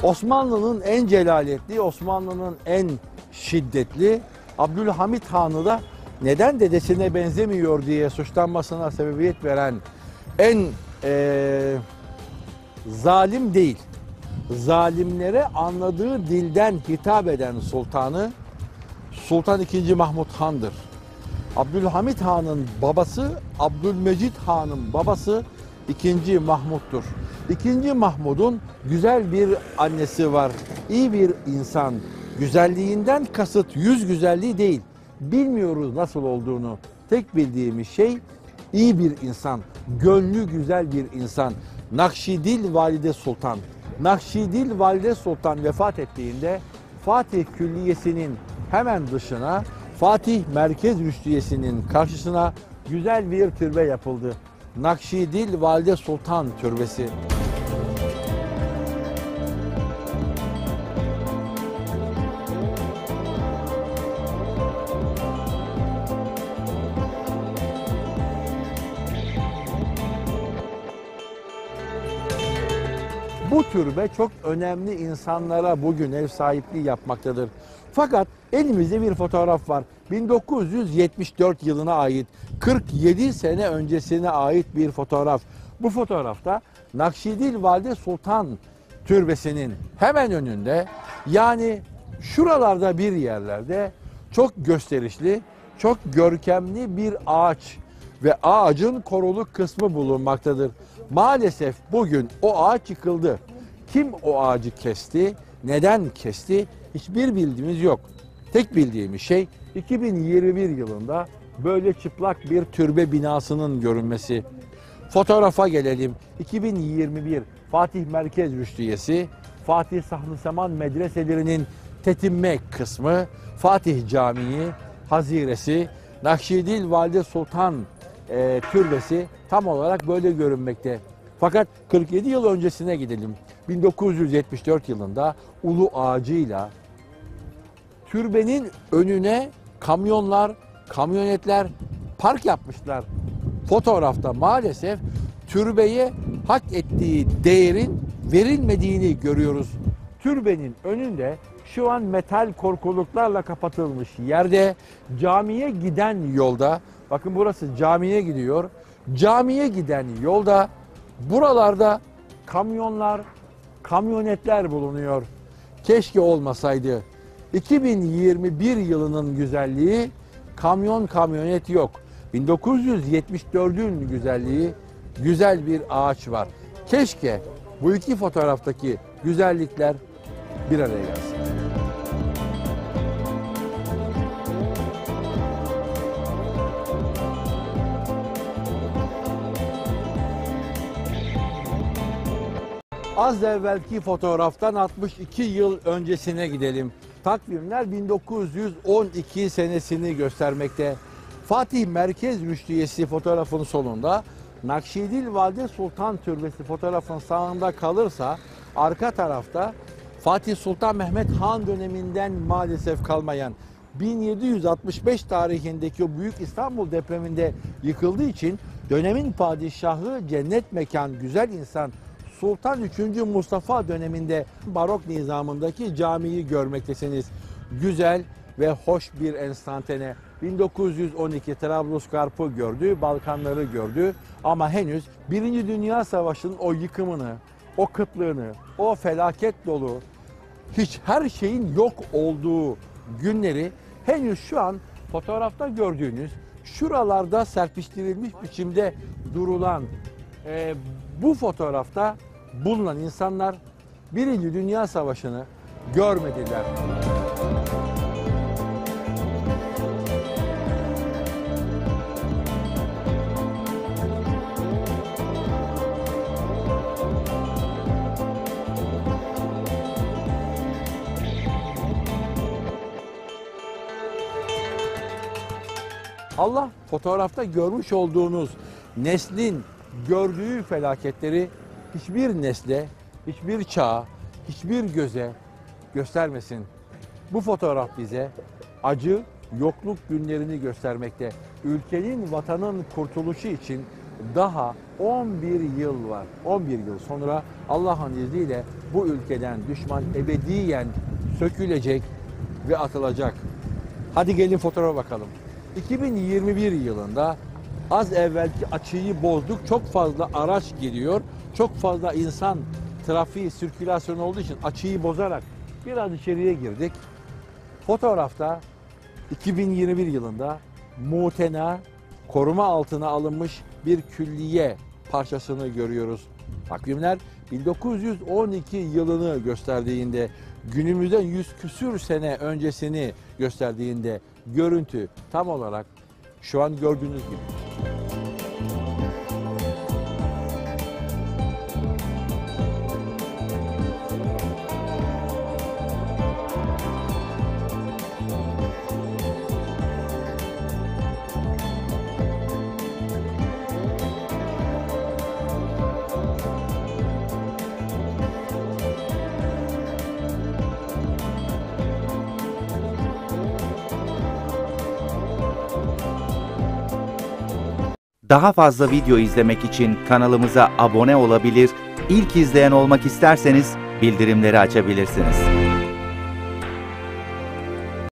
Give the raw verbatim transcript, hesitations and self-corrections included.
Osmanlı'nın en celaletli, Osmanlı'nın en şiddetli Abdülhamit Han'ı da neden dedesine benzemiyor diye suçlanmasına sebebiyet veren en e, zalim değil, zalimlere anladığı dilden hitap eden sultanı Sultan ikinci. Mahmud Han'dır. Abdülhamit Han'ın babası Abdülmecid Han'ın babası ikinci. Mahmud'dur. ikinci. Mahmud'un güzel bir annesi var. İyi bir insan. Güzelliğinden kasıt yüz güzelliği değil. Bilmiyoruz nasıl olduğunu. Tek bildiğimiz şey iyi bir insan. Gönlü güzel bir insan. Nakşidil Valide Sultan. Nakşidil Valide Sultan vefat ettiğinde Fatih Külliyesi'nin hemen dışına, Fatih Merkez Rüştiyesi'nin karşısına güzel bir türbe yapıldı. Nakşidil Valide Sultan Türbesi. Bu türbe çok önemli insanlara bugün ev sahipliği yapmaktadır. Fakat elimizde bir fotoğraf var. bin dokuz yüz yetmiş dört yılına ait, kırk yedi sene öncesine ait bir fotoğraf. Bu fotoğrafta Nakşidil Valide Sultan Türbesi'nin hemen önünde, yani şuralarda bir yerlerde çok gösterişli, çok görkemli bir ağaç ve ağacın koruluk kısmı bulunmaktadır. Maalesef bugün o ağaç yıkıldı. Kim o ağacı kesti, neden kesti hiçbir bildiğimiz yok. Tek bildiğimiz şey iki bin yirmi bir yılında böyle çıplak bir türbe binasının görünmesi. Fotoğrafa gelelim. iki bin yirmi bir Fatih Merkez Rüştiyesi, Fatih Sahn-ı Seman medreselerinin tetinme kısmı, Fatih Camii, Haziresi, Nakşidil Valide Sultan e, Türbesi tam olarak böyle görünmekte. Fakat kırk yedi yıl öncesine gidelim. bin dokuz yüz yetmiş dört yılında ulu ağacıyla türbenin önüne kamyonlar, kamyonetler park yapmışlar. Fotoğrafta maalesef türbeye hak ettiği değerin verilmediğini görüyoruz. Türbenin önünde şu an metal korkuluklarla kapatılmış yerde, camiye giden yolda, bakın burası camiye gidiyor, camiye giden yolda buralarda kamyonlar, kamyonetler bulunuyor. Keşke olmasaydı. iki bin yirmi bir yılının güzelliği kamyon kamyonet yok. bin dokuz yüz yetmiş dördün güzelliği güzel bir ağaç var. Keşke bu iki fotoğraftaki güzellikler bir araya gelsin. Az evvelki fotoğraftan altmış iki yıl öncesine gidelim. Takvimler bin dokuz yüz on iki senesini göstermekte. Fatih Merkez Rüştiyesi fotoğrafın solunda, Nakşidil Valide Sultan Türbesi fotoğrafın sağında kalırsa, arka tarafta Fatih Sultan Mehmet Han döneminden maalesef kalmayan, bin yedi yüz altmış beş tarihindeki o Büyük İstanbul depreminde yıkıldığı için dönemin padişahı, cennet mekan, güzel insan Sultan üçüncü. Mustafa döneminde barok nizamındaki camiyi görmektesiniz. Güzel ve hoş bir enstantane. bin dokuz yüz on iki Trablusgarp'ı gördü, Balkanları gördü ama henüz Birinci Dünya Savaşı'nın o yıkımını, o kıtlığını, o felaket dolu, hiç her şeyin yok olduğu günleri henüz şu an fotoğrafta gördüğünüz, şuralarda serpiştirilmiş biçimde durulan e, bu fotoğrafta bulunan insanlar Birinci Dünya Savaşı'nı görmediler. Allah fotoğrafta görmüş olduğunuz neslin gördüğü felaketleri hiçbir nesle, hiçbir çağa, hiçbir göze göstermesin. Bu fotoğraf bize acı, yokluk günlerini göstermekte. Ülkenin, vatanın kurtuluşu için daha on bir yıl var. on bir yıl sonra Allah'ın izniyle bu ülkeden düşman ebediyen sökülecek ve atılacak. Hadi gelin fotoğrafa bakalım. iki bin yirmi bir yılında az evvelki açıyı bozduk. Çok fazla araç geliyor. Çok fazla insan trafiği, sirkülasyon olduğu için açıyı bozarak biraz içeriye girdik. Fotoğrafta iki bin yirmi bir yılında mutena, koruma altına alınmış bir külliye parçasını görüyoruz. Takvimler bin dokuz yüz on iki yılını gösterdiğinde, günümüzden yüz küsür sene öncesini gösterdiğinde görüntü tam olarak şu an gördüğünüz gibi. Daha fazla video izlemek için kanalımıza abone olabilir, ilk izleyen olmak isterseniz bildirimleri açabilirsiniz.